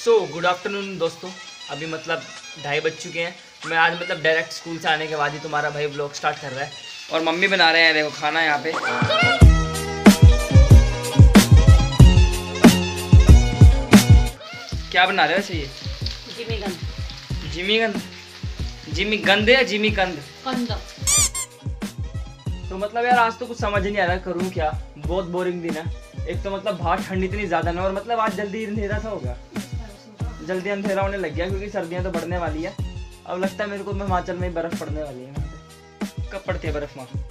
Good afternoon दोस्तों। अभी मतलब 2:30 बज चुके हैं। मैं आज मतलब डायरेक्ट स्कूल से आने के बाद ही तुम्हारा भाई व्लॉग स्टार्ट कर रहा है और मम्मी बना रहे हैं, देखो खाना यहाँ पे। क्या बना रहे हो वैसे ये? जिमी गंद या जिमी कंद? तो मतलब यार आज तो कुछ समझ नहीं आ रहा करूँ क्या। बहुत बोरिंग दिन है। एक तो मतलब बाहर ठंड इतनी ज्यादा ना, और मतलब आज जल्दी अंधेरा सा होगा, जल्दी अंधेरा होने लग गया क्योंकि सर्दियां तो बढ़ने वाली है। अब लगता है मेरे को हिमाचल में बर्फ पड़ने वाली है। कब पड़ती है बर्फ वहाँ?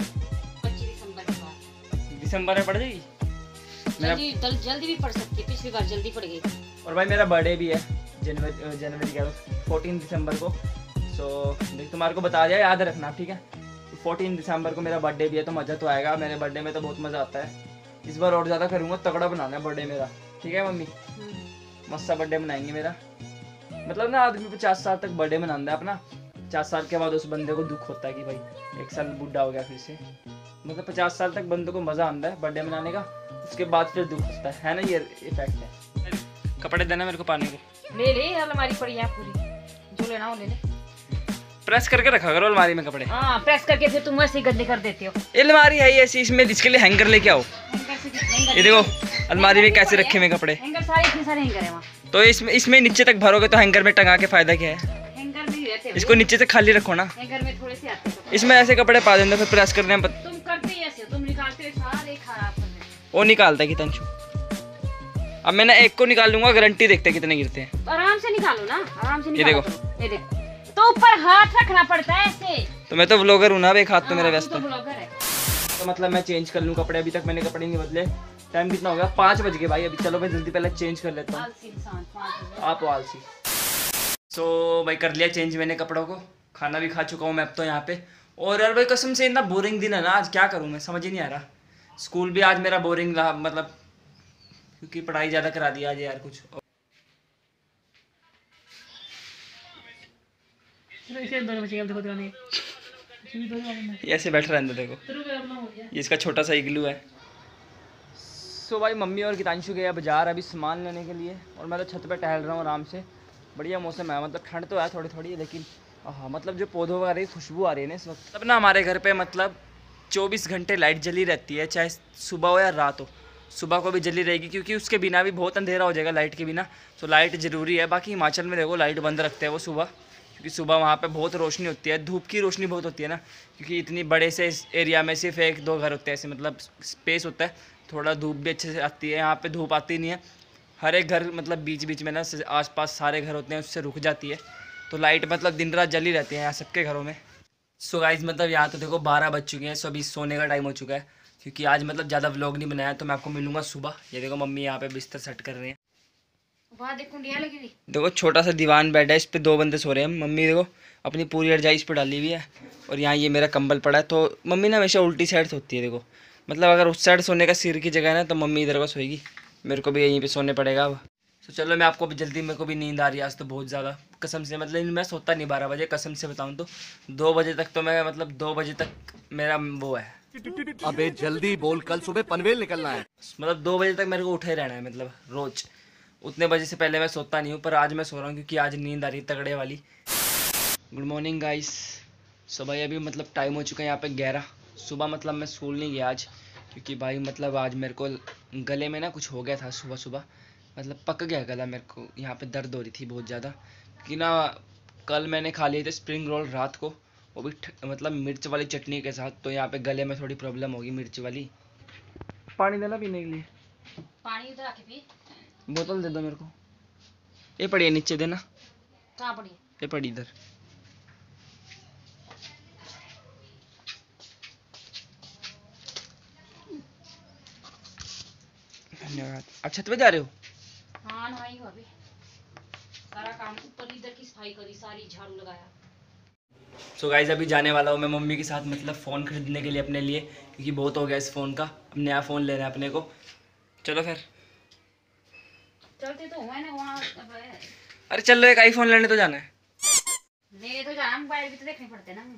25 दिसंबर में पड़ जाएगी। जल्दी भी पड़ सकती है, पिछली बार जल्दी पड़ गई। और भाई मेरा बर्थडे भी है जनवरी 14 दिसंबर को। सो देख तुम्हारे को बता दिया, याद रखना ठीक है। 14 दिसंबर को मेरा बर्थडे भी है, तो मज़ा तो आएगा। मेरे बर्थडे में तो बहुत मज़ा आता है। इस बार और ज़्यादा करूँगा, तगड़ा बनाना है बर्थडे मेरा, ठीक है मम्मी? मस्त सा बर्थडे मनाएंगे मेरा। मतलब ना आदमी 50 साल तक बर्थडे मनाता है अपना। 50 साल के बाद उस बंदे को दुख होता है कि भाई 1 साल बूढ़ा हो गया फिर से। मतलब 50 साल तक बंदे को मज़ा आता है बर्थडे मनाने का, उसके बाद फिर दुख होता है ना। ये इफेक्ट है। कपड़े देना मेरे को पानी को। ले अलमारी पड़ी है पूरी, जो लेना हो ले ले। प्रेस करके रखा करो अलमारी में कपड़े। हाँ प्रेस करके फिर तुम ऐसे ही गंदे कर देते हो। अलमारी है ऐसी, इसमें इसके लिए हैंगर लेके आओ। ये देखो अलमारी में कैसे रखे हुए कपड़े। हैंगर सारे इतने सारे हैंगर है वहाँ। तो इसमें नीचे तक भरोगे तो हैंगर में टंगा के फायदा क्या है? हैंगर में ही रहते हैं, इसको नीचे से खाली रखो ना। हैंगर में थोड़े से आते हैं। इसमें ऐसे कपड़े पा देंगे फिर प्रेस करने में। तुम करते ही ऐसे हो, तुम निकालते हो सारे खराब कर देते। वो निकालता है कि तंशु। अब मैं ना एक को निकाल लूंगा, गारंटी देखते कितने गिरते हैं। आराम से निकालो ना, आराम से ये निकालो। ये देखो तो ऊपर हाथ रखना पड़ता है ऐसे। तो मैं तो व्लॉगर हूँ ना, एक हाथ तो मेरा व्यस्त तो है। ब्लॉगर है। तो मतलब मैं चेंज कर लूँ कपड़े। अभी तक मैंने कपड़े नहीं बदले। टाइम कितना हो गया? 5 बज गए भाई। अभी चलो मैं जल्दी पहले चेंज कर लेता हूँ। आलसी इंसान, 5 बजे। आप आलसी। सो भाई कर लिया चेंज मैंने कपड़ों को। खाना भी खा चुका हूँ मैं अब तो यहाँ पे। और यार भाई कसम से इतना बोरिंग दिन है ना आज, क्या करूँ मैं समझ ही नहीं आ रहा। स्कूल भी आज मेरा बोरिंग रहा, मतलब क्योंकि पढ़ाई ज़्यादा करा दी आज यार कुछ। ऐसे बैठ रहने देखो, ये इसका छोटा सा इग्लू है। सो भाई मम्मी और गीतांशु गए बाजार अभी सामान लेने के लिए, और मैं तो छत पे टहल रहा हूँ आराम से। बढ़िया मौसम है, मतलब ठंड तो है थोड़ी थोड़ी, लेकिन हाँ मतलब जो पौधों वगैरह की खुशबू आ रही है ना इस वक्त। तब ना हमारे घर पे मतलब 24 घंटे लाइट जली रहती है, चाहे सुबह हो या रात हो। सुबह को भी जली रहेगी क्योंकि उसके बिना भी बहुत अंधेरा हो जाएगा लाइट के बिना। तो लाइट ज़रूरी है। बाकी हिमाचल में देखो लाइट बंद रखते हैं वो सुबह, क्योंकि सुबह वहाँ पे बहुत रोशनी होती है, धूप की रोशनी बहुत होती है ना। क्योंकि इतनी बड़े से इस एरिया में सिर्फ 1-2 घर होते हैं ऐसे, मतलब स्पेस होता है, थोड़ा धूप भी अच्छे से आती है। यहाँ पे धूप आती नहीं है, हर एक घर मतलब बीच बीच में ना आसपास सारे घर होते हैं, उससे रुक जाती है। तो लाइट मतलब दिन रात जली रहती है यहाँ सबके घरों में। सो गाइस मतलब यहाँ तो देखो 12 बज चुके हैं। सो अभी सोने का टाइम हो चुका है, क्योंकि आज मतलब ज़्यादा व्लॉग नहीं बनाया। तो मैं आपको मिलूँगा सुबह। ये देखो मम्मी यहाँ पे बिस्तर सेट कर रहे हैं। देखो छोटा सा दीवान बेड है, इस पे 2 बंदे सो रहे हैं। मम्मी देखो अपनी पूरी रजाई इस पर डाली हुई है, और यहाँ ये मेरा कंबल पड़ा है। तो मम्मी ना हमेशा उल्टी साइड सोती है। देखो मतलब अगर उस साइड सोने का सिर की जगह है ना, तो मम्मी इधर को सोएगी, मेरे को भी यहीं पे सोने पड़ेगा अब। तो चलो मैं आपको भी जल्दी, मेरे को भी नींद आ रही है आज तो बहुत ज़्यादा कसम से। मतलब मैं सोता नहीं 12 बजे, कसम से बताऊँ तो 2 बजे तक तो मैं, मतलब 2 बजे तक मेरा वो है। अबे जल्दी बोल, कल सुबह पनवेल निकलना है। मतलब 2 बजे तक मेरे को उठे रहना है, मतलब रोज़। उतने बजे से पहले मैं सोता नहीं हूँ, पर आज मैं सो रहा हूँ क्योंकि आज नींद आ रही है तगड़े वाली। Good morning guys. सो भाई अभी मतलब टाइम हो चुका है यहाँ पे 11 सुबह। मतलब मैं स्कूल नहीं गया आज, क्योंकि भाई मतलब आज मेरे को गले में ना कुछ हो गया था सुबह सुबह। मतलब पक गया गला मेरे को, यहाँ पे दर्द हो रही थी बहुत ज़्यादा। क्योंकि ना कल मैंने खा लिए थे स्प्रिंग रोल रात को, वो भी मतलब मिर्च वाली चटनी के साथ। तो यहाँ पे गले में थोड़ी प्रॉब्लम होगी मिर्च वाली। पानी देना पीने के लिए? पानी उधर आके पी। बोतल दे दो मेरे को। ये पड़ी है नीचे, देना। कहाँ पड़ी है? ये पड़ी इधर। धन्यवाद। आप छत पे जा रहे हो? हाँ नहाई हूँ अभी। सारा काम ऊपर इधर की सफाई करी, सारी झाड़ू लगाया। सो गाइस अभी जाने वाला हूँ मैं मम्मी के साथ, मतलब फ़ोन खरीदने के लिए अपने लिए, क्योंकि बहुत हो गया इस फ़ोन का। अब नया फ़ोन लेना है अपने को। चलो फिर चलते तो हुए ना वहाँ। अरे चलो एक आईफोन लेने तो जाना है। ले तो जाना, मोबाइल भी तो देखने पड़ते ना।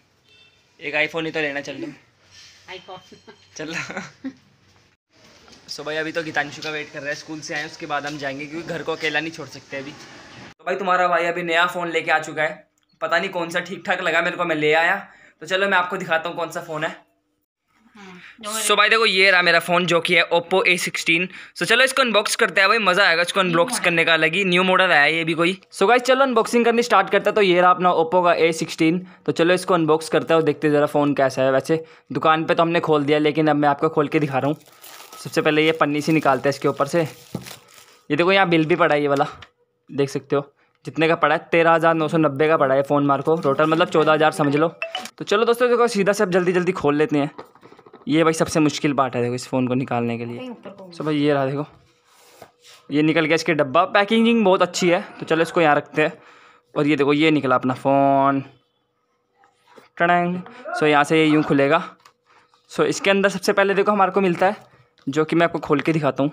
एक आईफोन ही तो लेना, चल लो आईफोन चल। सो भाई अभी तो गीतांशु का वेट कर रहा है, स्कूल से आए उसके बाद हम जाएंगे क्योंकि घर को अकेला नहीं छोड़ सकते अभी। तो भाई तुम्हारा भाई अभी नया फ़ोन लेके आ चुका है, पता नहीं कौन सा ठीक ठाक लगा मेरे को, मैं ले आया। तो चलो मैं आपको दिखाता हूँ कौन सा फ़ोन है। सो भाई देखो ये रहा मेरा फ़ोन जो कि है Oppo A16। सो चलो इसको अनबॉक्स करते हैं भाई, मज़ा आएगा इसको अनबॉक्स करने का, अलग ही न्यू मॉडल आया है ये भी कोई। सो गाइस चलो अनबॉक्सिंग करनी स्टार्ट करते हैं। तो ये रहा अपना Oppo का A16। तो चलो इसको अनबॉक्स करते हैं और देखते ज़रा फ़ोन कैसा है। वैसे दुकान पर तो हमने खोल दिया, लेकिन अब मैं आपको खोल के दिखा रहा हूँ। सबसे पहले ये पन्नी सी निकालते हैं इसके ऊपर से। ये देखो यहाँ बिल भी पड़ा है, ये वाला देख सकते हो जितने का पड़ा है, 13,990 का पड़ा है फ़ोन मार को, टोटल मतलब 14,000 समझ लो। तो चलो दोस्तों देखो सीधा से अब जल्दी जल्दी खोल लेते हैं। ये भाई सबसे मुश्किल पार्ट है देखो इस फ़ोन को निकालने के लिए। सो भाई ये रहा देखो, ये निकल गया इसके डब्बा, पैकिंग बहुत अच्छी है। तो चलो इसको यहाँ रखते हैं। और ये देखो ये निकला अपना फ़ोन, टड़ंग। सो यहाँ से ये यूँ खुलेगा। सो इसके अंदर सबसे पहले देखो हमारे को मिलता है, जो कि मैं आपको खोल के दिखाता हूँ।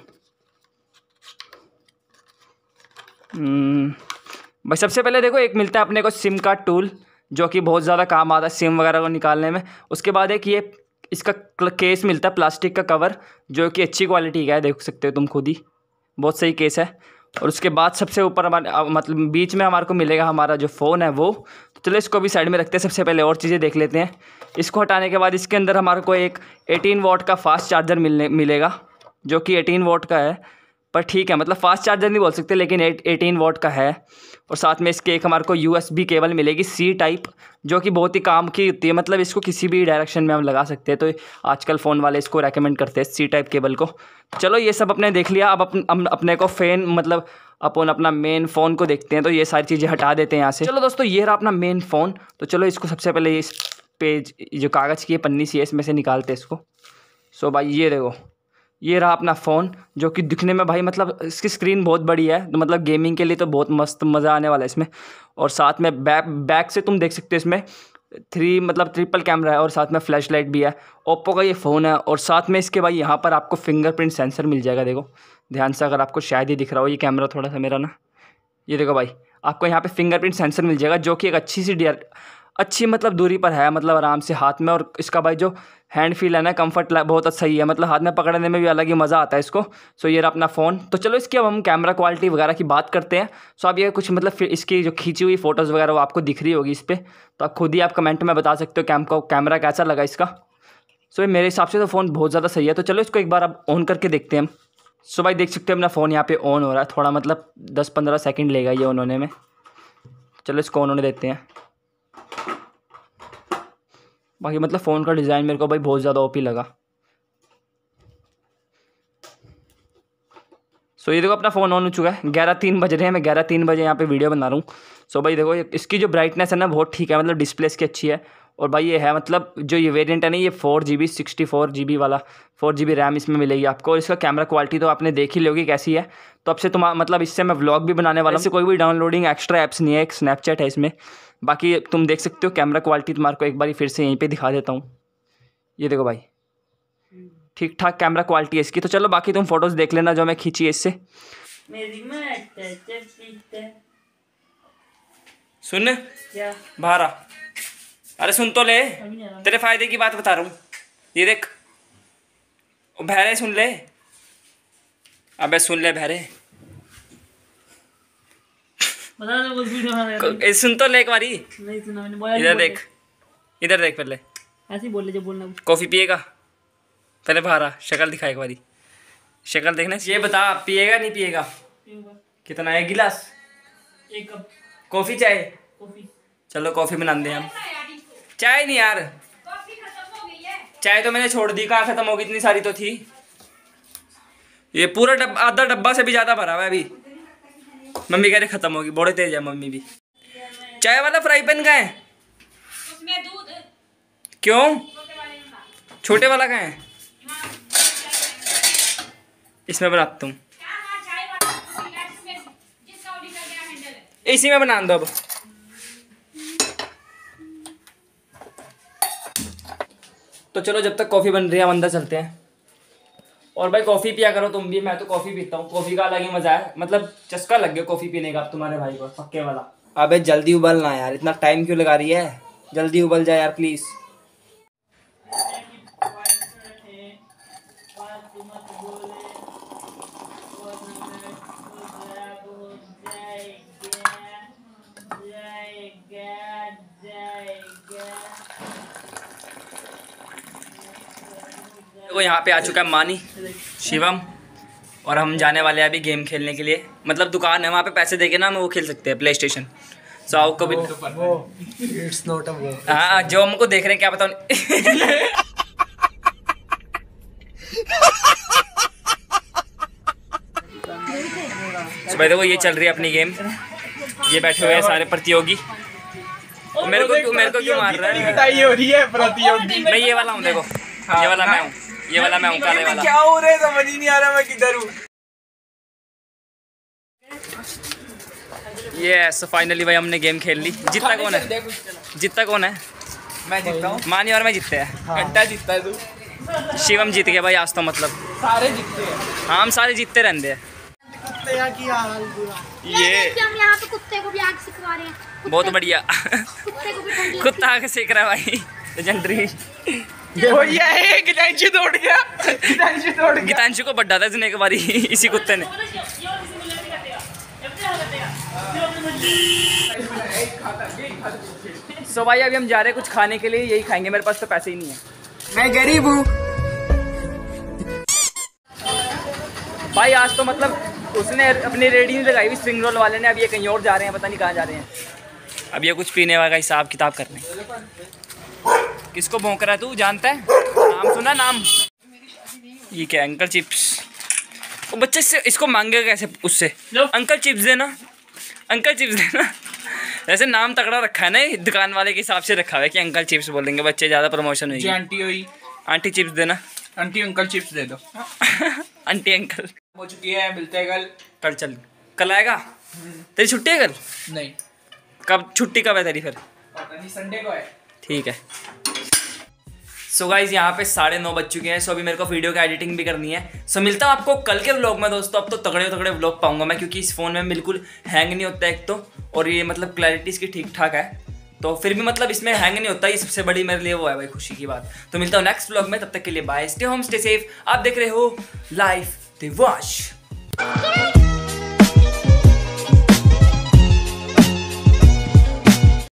भाई सबसे पहले देखो एक मिलता है अपने को सिम कार्ड टूल, जो कि बहुत ज़्यादा काम आता है सिम वगैरह को निकालने में। उसके बाद एक ये इसका केस मिलता है, प्लास्टिक का कवर, जो कि अच्छी क्वालिटी का है, देख सकते हो तुम खुद ही, बहुत सही केस है। और उसके बाद सबसे ऊपर हमारे मतलब बीच में हमारे को मिलेगा हमारा जो फ़ोन है वो। तो चलो इसको भी साइड में रखते हैं, सबसे पहले और चीज़ें देख लेते हैं। इसको हटाने के बाद इसके अंदर हमारे को एक 18 वॉट का फास्ट चार्जर मिलेगा, जो कि 18 वॉट का है, पर ठीक है मतलब फास्ट चार्जर नहीं बोल सकते, लेकिन 18 वॉट का है। और साथ में इसके एक हमारे को USB केबल मिलेगी C टाइप, जो कि बहुत ही काम की होती है, मतलब इसको किसी भी डायरेक्शन में हम लगा सकते हैं। तो आजकल फ़ोन वाले इसको रेकमेंड करते हैं C टाइप केबल को। चलो ये सब अपने देख लिया, अब अपने को फ़ैन मतलब अपन अपना मेन फ़ोन को देखते हैं। तो ये सारी चीज़ें हटा देते हैं यहाँ से। चलो दोस्तों ये रहा अपना मेन फ़ोन। तो चलो इसको सबसे पहले इस पेज जो कागज़ की पन्नी सी है इसमें से निकालते हैं इसको। सो भाई ये देखो ये रहा अपना फ़ोन, जो कि दिखने में भाई मतलब इसकी स्क्रीन बहुत बड़ी है, तो मतलब गेमिंग के लिए तो बहुत मस्त मज़ा आने वाला है इसमें। और साथ में बैक से तुम देख सकते हो इसमें ट्रिपल कैमरा है, और साथ में फ्लैश लाइट भी है। ओप्पो का ये फ़ोन है, और साथ में इसके भाई यहाँ पर आपको फिंगरप्रिंट सेंसर मिल जाएगा। देखो ध्यान से, अगर आपको शायद ही दिख रहा हो ये कैमरा थोड़ा सा मेरा ना, ये देखो भाई आपको यहाँ पे फिंगरप्रिंट सेंसर मिल जाएगा, जो कि एक अच्छी मतलब दूरी पर है, मतलब आराम से हाथ में। और इसका भाई जो हैंड फील है ना, कंफर्ट बहुत सही है, मतलब हाथ में पकड़ने में भी अलग ही मज़ा आता है इसको। सो ये रहा अपना फ़ोन। तो चलो इसकी अब हम कैमरा क्वालिटी वगैरह की बात करते हैं। सो अब ये कुछ मतलब फिर इसकी जो खींची हुई फ़ोटोज़ वगैरह वो आपको दिख रही होगी इस पर, तो आप खुद ही आप कमेंट में बता सकते हो कैमरा कैसा लगा इसका। सो मेरे हिसाब से तो फ़ोन बहुत ज़्यादा सही है। तो चलो इसको एक बार अब ऑन करके देखते हैं हम। सो भाई देख सकते हो अपना फ़ोन यहाँ पे ऑन हो रहा है, थोड़ा मतलब 10-15 सेकंड लेगा ये ऑन होने में। चलो इसको ऑन होने देते हैं। बाकी मतलब फ़ोन का डिज़ाइन मेरे को भाई बहुत ज़्यादा ओपी लगा। सो ये देखो अपना फ़ोन ऑन हो चुका है। 11:03 बज रहे हैं, मैं 11:03 बजे यहाँ पे वीडियो बना रहा हूँ। सो भाई देखो इसकी जो ब्राइटनेस है ना बहुत ठीक है, मतलब डिस्प्ले इसकी अच्छी है। और भाई ये है मतलब जो ये वेरिएंट है ना, ये 4GB 64GB वाला 4GB रैम इसमें मिलेगी आपको। और इसका कैमरा क्वालिटी तो आपने देख ही लोगी कैसी है। तो अब से मतलब इससे मैं व्लॉग भी बनाने वाला हूँ। इससे कोई भी डाउनलोडिंग एक्स्ट्रा ऐप्स नहीं है, एक स्नैपचैट है इसमें। बाकी तुम देख सकते हो कैमरा क्वालिटी तुम्हारे को एक बार फिर से यहीं पे दिखा देता हूँ। ये देखो भाई ठीक ठाक कैमरा क्वालिटी है इसकी। तो चलो बाकी तुम फोटोज़ देख लेना जो मैं खींची है इससे। सुन क्या बाहर आ, अरे सुन तो ले, तेरे फायदे की बात बता रहा हूँ। ये देख बहरे, सुन ले, अबे सुन ले बहरे, बता दो कुछ वीडियो बना रहे सुन तो ले एक बारी। नहीं सुना मैंने, बोला इधर देख, इधर देख पहले। ऐसे ही बोल ले जो बोलना कुछ। कॉफ़ी पिएगा? पहले बाहर आ, शक्ल दिखा एक बारी, शक्ल देखना। ये बता पिएगा नहीं पिएगा? कितना है गिलास? 1 कप कॉफ़ी चाय? कॉफी। चलो कॉफ़ी बना दे हम। चाय नहीं यार, चाय तो मैंने छोड़ दी, कहाँ ख़त्म होगी, इतनी सारी तो थी। ये पूरा आधा डब्बा से भी ज़्यादा भरा हुआ है अभी। मम्मी कह रही ख़त्म होगी, बड़े तेज है मम्मी भी। चाय वाला फ्राई पैन कहाँ है? उसमें दूध। क्यों? छोटे वाला कहाँ है? इसमें बनाता हूँ, इसी में बना दो अब। तो चलो जब तक कॉफ़ी बन रही है हम अंदर चलते हैं। और भाई कॉफ़ी पिया करो तुम भी, मैं तो कॉफ़ी पीता हूँ। कॉफ़ी का अलग ही मज़ा है, मतलब चस्का लग गया कॉफ़ी पीने का अब तुम्हारे भाई को, पक्के वाला। अबे जल्दी उबलना यार, इतना टाइम क्यों लगा रही है, जल्दी उबल जाए यार प्लीज़। देखो यहाँ पे आ चुका है मानी, शिवम, और हम जाने वाले हैं अभी गेम खेलने के लिए। मतलब दुकान है वहाँ पे, पैसे देके ना हम वो खेल सकते हैं, प्ले स्टेशन। सो आओ कभी इट्स नॉट अ वो। हाँ, जो हमको देख रहे हैं क्या बताओ। सुबह देखो ये चल रही है अपनी गेम, ये बैठे हुए हैं सारे प्रतियोगी। मेरे को क्यों मार रहा है? ये हो रही है प्रतियोगी। मैं ये वाला हूँ, देखो ये वाला मैं हूँ, ये वाला मैं हूँ, काले वाला। क्या हो रहा है समझ ही नहीं आ रहा मैं किधर हूँ। यस, फाइनली भाई हमने गेम खेल ली। जीतता कौन है? जीतता कौन है? मैं जीतता हूँ। मानी और मैं जीतते हैं। घंटा जीतता है तू। शिवम जीत गया भाई आज तो, मतलब सारे जीतते हैं। हाँ हम सारे जीतते रहते हैं। ये हम यहाँ पे कुत्ते को भी आग सिखवा रहे हैं। बहुत बढ़िया। कुत्ते को भी ठंडी कुत्ता आके सीख रहा है भाई, लेजेंडरी। वो ये है गितांशु तोड़ गया। गितांशु तोड़ गया। गीतांशु को बड्डा था इसने एक बारी इसी कुत्ते ने। सो भाई अभी हम जा रहे हैं कुछ खाने के लिए, यही खाएंगे, मेरे पास तो पैसे ही नहीं है। मैं गरीब हूँ भाई आज तो मतलब उसने अपनी रेडी नहीं लगाई हुई स्प्रिंग रोल वाले ने। अब ये कहीं और जा रहे हैं, पता नहीं कहाँ जा रहे हैं। अब ये कुछ पीने वाला हिसाब किताब करने। किसको भौंक रहा है तू, जानता है? नाम सुना नाम? ये क्या अंकल चिप्स? वो बच्चे से इसको मांगेगा कैसे उससे? अंकल चिप्स देना, अंकल चिप्स देना। वैसे नाम तगड़ा रखा है ना, दुकान वाले के हिसाब से रखा हुआ है कि अंकल चिप्स बोलेंगे बच्चे, ज़्यादा प्रमोशन होगी। आंटी हुई। आंटी चिप्स देना। आंटी अंकल चिप्स दे दो। आंटी अंकल हो चुकी है, मिलते हैं कल। कल चल, कल आएगा? तेरी छुट्टी है कल? नहीं कब छुट्टी कब है तेरी फिर? पता नहीं, संडे को है। ठीक है। सो गाइज यहाँ पे 9:30 बज चुके हैं। सो अभी मेरे को वीडियो की एडिटिंग भी करनी है। सो मिलता हूँ आपको कल के व्लॉग में दोस्तों। अब तो तगड़े व्लॉग पाऊंगा मैं, क्योंकि इस फ़ोन में बिल्कुल हैंग नहीं होता एक तो, और ये मतलब क्लैरिटी इसकी ठीक ठाक है, तो फिर भी मतलब इसमें हैंग नहीं होता। ये सबसे बड़ी मेरे लिए वो है भाई, खुशी की बात। तो मिलता हूँ नेक्स्ट व्लॉग में, तब तक के लिए bye, stay home stay safe. आप देख रहे हो लाइफ दिवाश।